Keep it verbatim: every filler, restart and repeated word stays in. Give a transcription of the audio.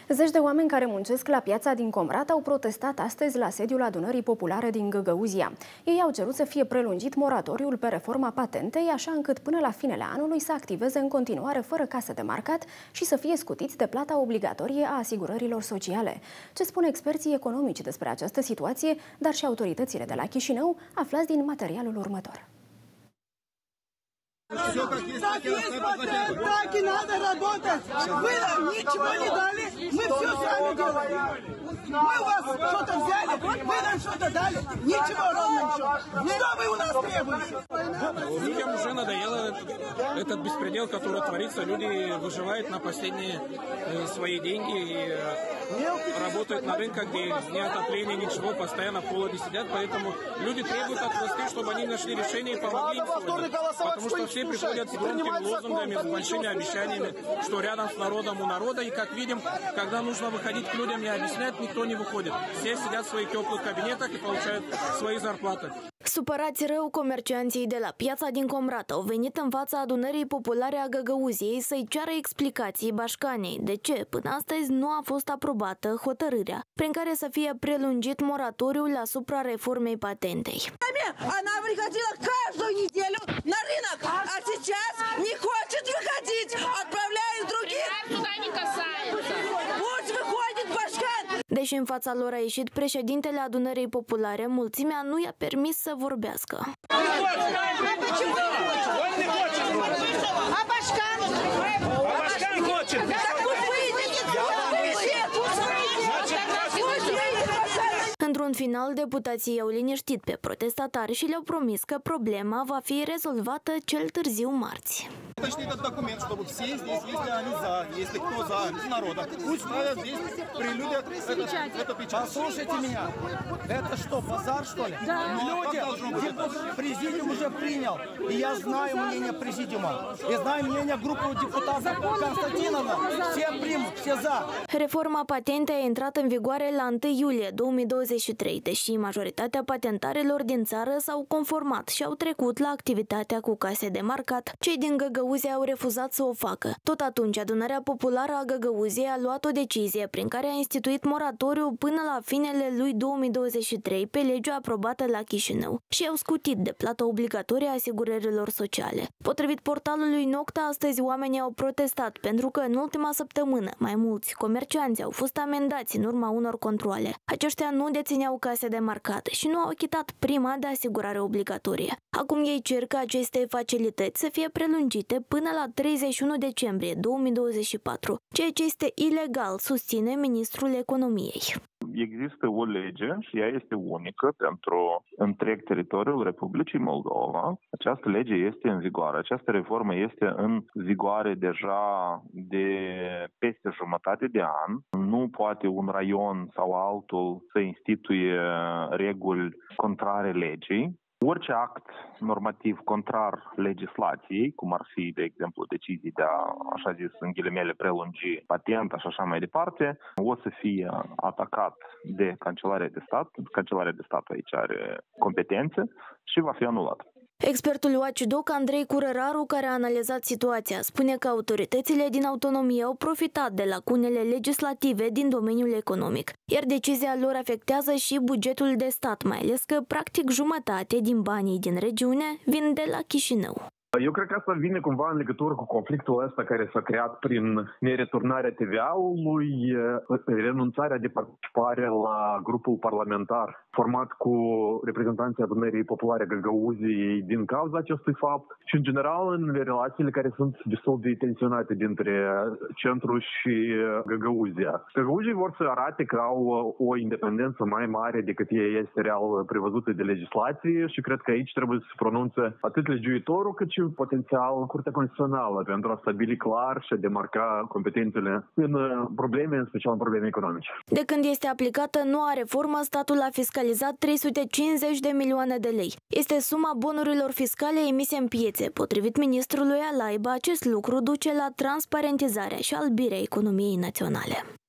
Zeci de oameni care muncesc la piața din Comrat au protestat astăzi la sediul Adunării Populare din Găgăuzia. Ei au cerut să fie prelungit moratoriul pe reforma patentei, așa încât până la finele anului să activeze în continuare fără casă de marcat și să fie scutiți de plata obligatorie a asigurărilor sociale. Ce spun experții economici despre această situație, dar și autoritățile de la Chișinău, aflați din materialul următor. Так есть патент, так и надо работать. Вы нам ничего не дали, мы все сами делаем. Мы у вас что-то взяли, вы нам что-то дали, ничего ровно ничего. Что вы у нас требуете? Людям уже надоело этот беспредел, который творится. Люди выживают на последние свои деньги и работают на рынках, где ни отопления, ничего, постоянно в холоде сидят. Поэтому люди требуют от власти, чтобы они нашли решение и помогли им сегодня. Потому что все приходят с громкими лозунгами, с большими обещаниями, что рядом с народом у народа. И как видим, когда нужно выходить к людям и объяснять, никто не выходит. Все сидят в своих теплых кабинетах и получают свои зарплаты. Supărați rău, comercianții de la piața din Comrat au venit în fața Adunării Populare a Găgăuziei să-i ceară explicații Bașcanei de ce până astăzi nu a fost aprobată hotărârea prin care să fie prelungit moratoriul asupra reformei patentei. Она приходила каждую неделю на рынок, а сейчас не хочет выходить, отправляет других. Туда не касается. Пусть выходит Башкан. Deși în fața lor a ieșit președintele Adunării Populare, mulțimea nu i-a permis să vorbească. А Башкан? А Башкан хочет! Într-un final, deputații i-au liniștit pe protestatari și le-au promis că problema va fi rezolvată cel târziu marți. Уточнить этот документ, чтобы все здесь, если они за, если кто за, из народа, пусть ставят здесь, прилюдят эту печать. Послушайте меня, это что, базар, что ли? Да. Люди, президиум уже принял, и я знаю мнение президиума, и знаю мнение группы депутатов Константиновна, все примут, все за. Reforma patentei a intrat în vigoare la întâi iulie două mii douăzeci și trei, deși majoritatea patentarelor din țară s-au conformat și au trecut la activitatea cu case de marcat. Cei din Găgăuzia au refuzat să o facă. Tot atunci, Adunarea Populară a Găgăuziei a luat o decizie prin care a instituit moratoriu până la finele lui două mii douăzeci și trei pe legea aprobată la Chișinău și au scutit de plata obligatorie a asigurărilor sociale. Potrivit portalului Nocta, astăzi oamenii au protestat pentru că în ultima săptămână mai mulți comercianți au fost amendați în urma unor controale. Aceștia nu dețineau case de marcat și nu au achitat prima de asigurare obligatorie. Acum ei cer ca aceste facilități să fie prelungite până la treizeci și unu decembrie două mii douăzeci și patru, ceea ce este ilegal, susține ministrul economiei. Există o lege și ea este unică pentru întreg teritoriul Republicii Moldova. Această lege este în vigoare. Această reformă este în vigoare deja de peste jumătate de an. Nu poate un raion sau altul să instituie reguli contrare legii. Orice act normativ contrar legislației, cum ar fi, de exemplu, decizii de a, așa zis, în ghilimele, prelungi patenta și așa mai departe, o să fie atacat de Cancelarea de Stat. Cancelarea de Stat aici are competențe și va fi anulat. Expertul Watchdog Andrei Curăraru, care a analizat situația, spune că autoritățile din autonomie au profitat de lacunele legislative din domeniul economic, iar decizia lor afectează și bugetul de stat, mai ales că practic jumătate din banii din regiune vin de la Chișinău. Eu cred că asta vine cumva în legătură cu conflictul ăsta care s-a creat prin nereturnarea T V A-ului, renunțarea de participare la grupul parlamentar format cu reprezentanții Adunării Populare Găgăuziei din cauza acestui fapt și, în general, în relațiile care sunt destul de tensionate dintre centru și Găgăuzia. Găgăuzii vor să arate că au o independență mai mare decât ei este real prevăzută de legislație și cred că aici trebuie să se pronunțe atât legiuitorul cât și potențial Curtea Constituțională pentru a stabili clar și a demarca competențele în probleme, în special în probleme economice. De când este aplicată noua reformă, statul a fiscalizat trei sute cincizeci de milioane de lei. Este suma bonurilor fiscale emise în piețe. Potrivit ministrului Alaiba, acest lucru duce la transparentizarea și albirea economiei naționale.